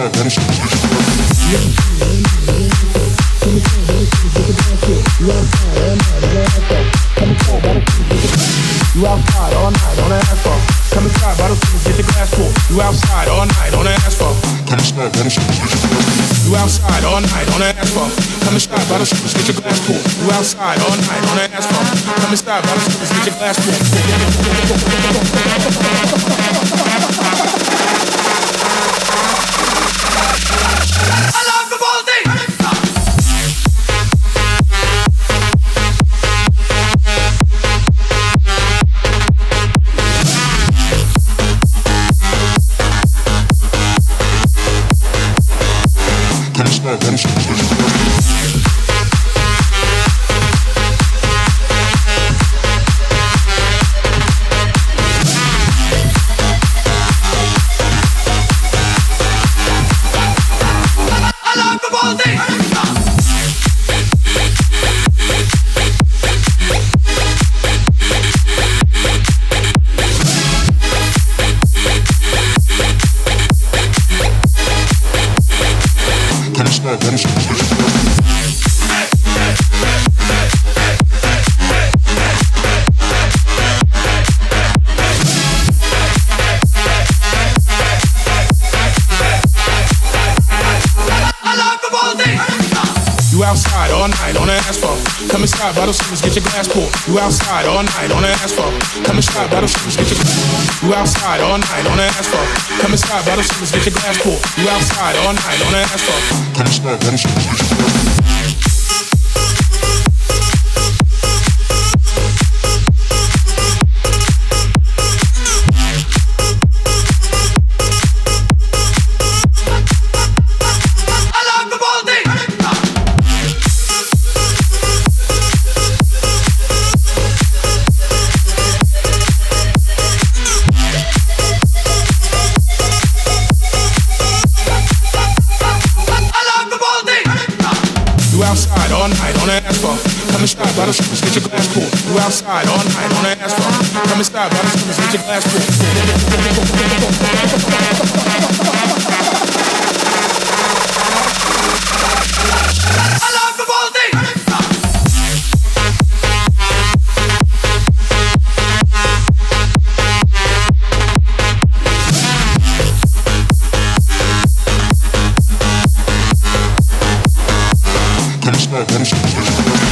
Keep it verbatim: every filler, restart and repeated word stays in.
You outside all night on the asphalt. Come inside, bottle shoes, get your glass full. You outside all night on the asphalt. Come inside, bottle shoes. You outside all night on the asphalt. Come inside, bottle shoes, get your glass full. You outside all night on the asphalt. Come inside, bottle shoes, get your glass full. I love the Baltic. You outside all night on the asphalt. Come inside, bottle shoes, get your glass full. You outside all night on the asphalt. Come inside, bottle shoes, get your glass. You outside all night on the asphalt. Come inside, bottle shoes, get your glass full. You outside all night on the asphalt. Come inside, bottle shoes, get your glass. Outside all night on the asphalt. Come inside, bottle shoes, get your glass full. You outside all night on the asphalt. Come inside, bottle shoes, get your glass full. I love the Baltic. Come inside, bottle shoes.